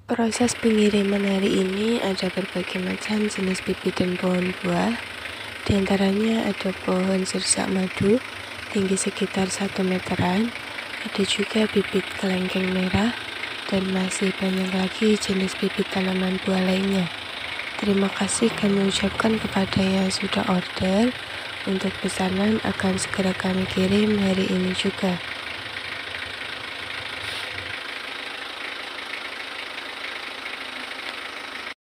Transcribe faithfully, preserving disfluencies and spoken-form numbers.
Proses pengiriman hari ini ada berbagai macam jenis bibit dan pohon buah. Di antaranya ada pohon sirsak madu, tinggi sekitar satu meteran. Ada juga bibit kelengkeng merah, dan masih banyak lagi jenis bibit tanaman buah lainnya. Terima kasih kami ucapkan kepada yang sudah order. Untuk pesanan akan segera kami kirim hari ini juga.